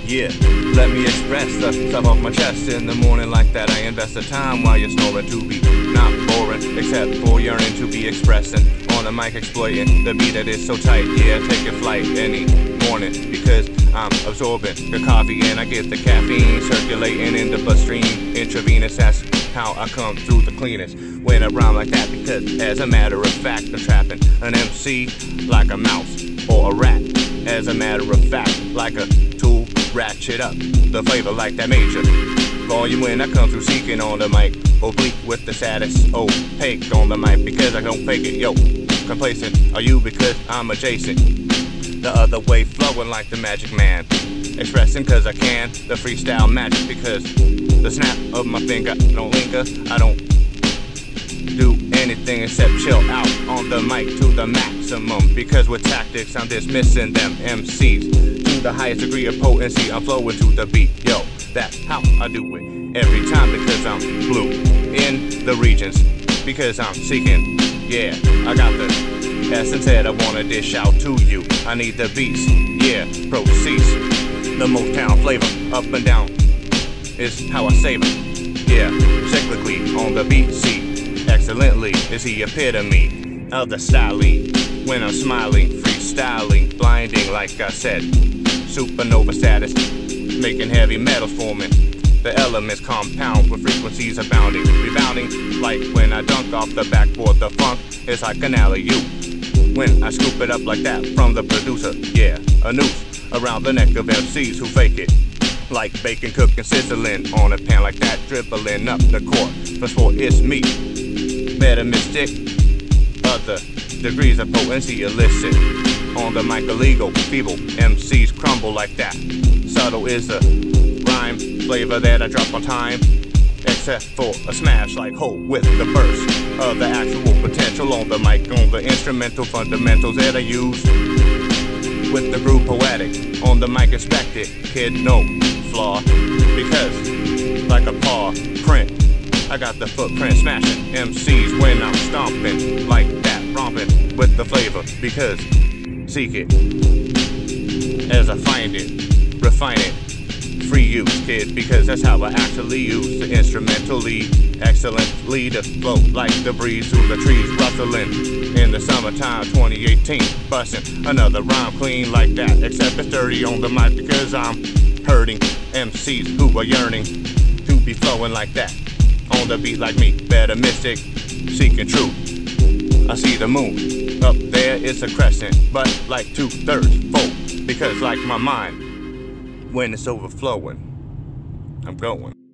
Yeah, let me express the stuff off my chest in the morning like that. I invest the time while you're snoring to be not boring, except for yearning to be expressing on the mic, exploiting the beat that is so tight. Yeah, taking flight any morning because I'm absorbing the coffee and I get the caffeine circulating in the bloodstream intravenous. That's how I come through the cleanest when I rhyme like that, because as a matter of fact I'm trapping an MC like a mouse or a rat. As a matter of fact, like a tool, ratchet up the flavor like that major volume when I come through seeking on the mic. Oblique with the saddest opaque on the mic because I don't fake it. Yo, complacent are you because I'm adjacent the other way, flowing like the magic man, expressing cause I can the freestyle magic because the snap of my finger don't linger. I don't do anything except chill out on the mic to the maximum, because with tactics I'm dismissing them MCs to the highest degree of potency. I'm flowing to the beat, yo, that's how I do it every time, because I'm blue in the regions, because I'm seeking, yeah, I got the essence that I wanna dish out to you. I need the beats, yeah, Procees, the Motown flavor, up and down is how I save it, yeah, cyclically on the beat, see, excellently is the epitome of the style when I'm smiling, freestyling, blinding like I said, supernova status, making heavy metals forming, the elements compound with frequencies abounding, rebounding like when I dunk off the backboard. The funk is like an alley-oop when I scoop it up like that from the producer, yeah, a noose around the neck of MCs who fake it like bacon cooking, sizzling on a pan like that, dribbling up the court for sport. It's me, MetaMystik, other degrees of potency illicit on the mic, illegal, feeble MCs crumble like that. Subtle is the rhyme flavor that I drop on time, except for a smash like hole with the burst of the actual potential on the mic, on the instrumental fundamentals that I use with the groove poetic on the mic. Expect it, kid, no flaw, because like a paw print I got the footprint smashing MCs when I'm stomping like that, romping with the flavor, because seek it as I find it, refine it, free use, kid, because that's how I actually use the instrumentally, excellently to flow like the breeze through the trees, rustling in the summertime 2018, busting another rhyme clean like that, except it's dirty on the mic because I'm hurting MCs who are yearning to be flowing like that on the beat like me, MetaMystik, seeking truth. I see the moon up there, it's a crescent, but like 2/3 full, because like my mind, when it's overflowing, I'm going.